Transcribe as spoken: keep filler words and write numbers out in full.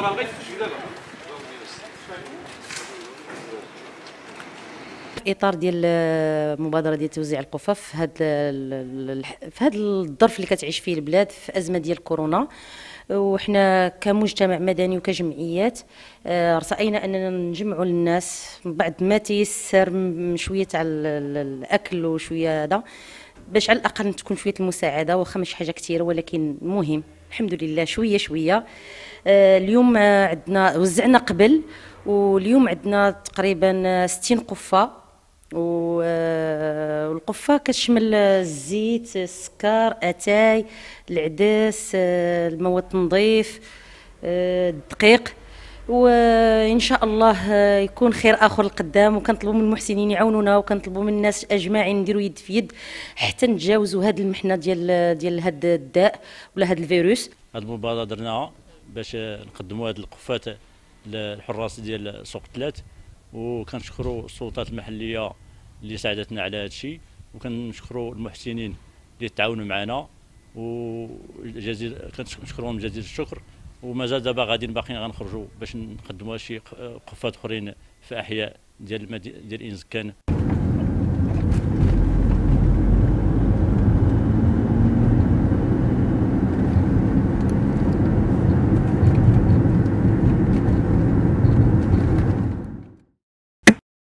في اطار ديال المبادره ديال توزيع القفف في هذا في هذا الظرف اللي كتعيش فيه البلاد في ازمه ديال كورونا، وحنا كمجتمع مدني وكجمعيات رأينا اننا نجمعوا الناس بعد ما تيسر شويه تاع الاكل وشويه هذا، باش على الاقل تكون شويه المساعده، واخا ماشي حاجه كثيره ولكن مهم الحمد لله شويه شويه. اليوم عندنا وزعنا قبل، واليوم عندنا تقريبا ستين قفه، والقفه كتشمل الزيت، السكر، اتاي، العدس، المواد التنظيف، الدقيق، وان شاء الله يكون خير اخر القدام. وكنطلبوا من المحسنين يعاونونا، وكنطلبوا من الناس اجمعين نديروا يد في يد حتى نتجاوزوا هذه المحنه ديال ديال هذا الداء ولا هذا الفيروس. هذه المبادره درناها باش نقدموا هذه القفات للحراس ديال سوق الثلاث، وكنشكروا السلطات المحليه اللي ساعدتنا على هذا الشيء، وكنشكروا المحسنين اللي تعاونوا معنا، وجزيل كنشكرهم جزيل الشكر. ومازال دابا غاديين باقيين غنخرجوا باش نقدموا شي قفات اخرين في احياء ديال ديال انزكان.